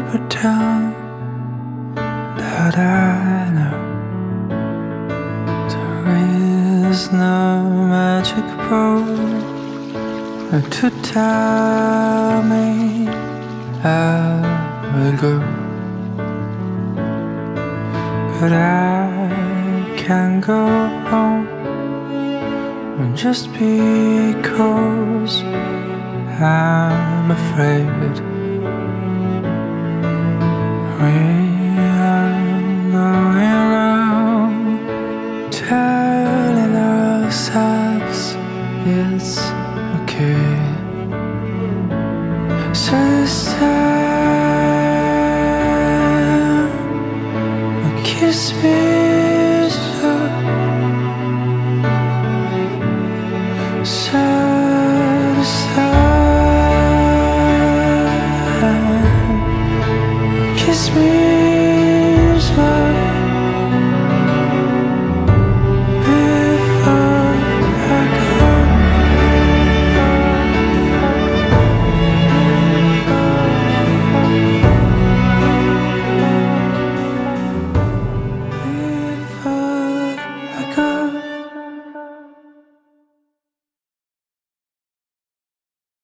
pretend that I know there is no magic road to tell me I will go, but I can't go home just because I'm afraid. We are going around telling ourselves it's okay. So this time, kiss me.